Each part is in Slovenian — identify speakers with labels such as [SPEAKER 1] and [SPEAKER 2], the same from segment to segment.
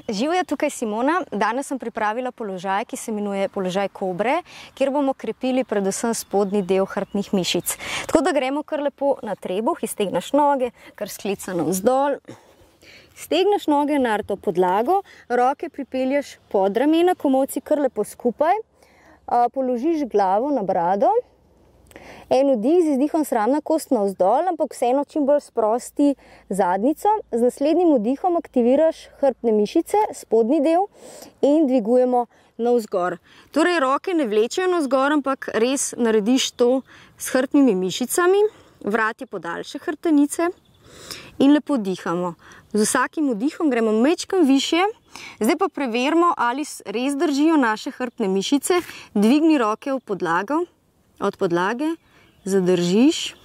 [SPEAKER 1] Živjo, tukaj Simona. Danes sem pripravila položaj, ki se imenuje položaj kobre, kjer bomo krepili predvsem spodnji del hrbtnih mišic. Tako da gremo kar lepo na trebuh, iztegneš noge, kar sklicano vzdolj. Stegneš noge na rto podlago, roke pripelješ pod ramena, komolci kar lepo skupaj. Položiš glavo na brado. En vdih, z izdihom sramna kost navzdol, ampak vseeno čim bolj sprosti zadnjico. Z naslednjim vdihom aktiviraš hrbtne mišice, spodnji del, in dvigujemo navzgor. Torej, roke ne vlečejo navzgor, ampak res narediš to s hrbtnimi mišicami. Vrat je podaljše hrbtenice in lepo dihamo. Z vsakim vdihom gremo majčkeno višje. Zdaj pa preverimo, ali res držijo naše hrbtne mišice. Dvigni roke v podlago. Od podlage zadržiš.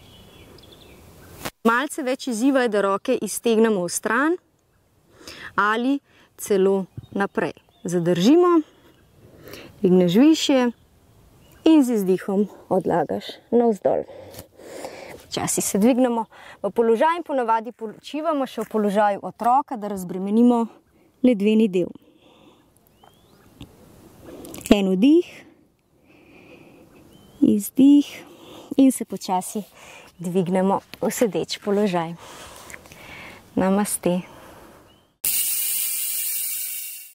[SPEAKER 1] Malce več izziva je, da roke iztegnemo v stran ali celo naprej. Zadržimo, dvigneš višje in z izdihom odlagaš navzdol. Počasi se dvignemo v položaj in ponavadi počivamo še v položaju otroka, da razbremenimo ledveni del. En vdih. Izdih in se počasi dvignemo v sedeč položaj. Namaste.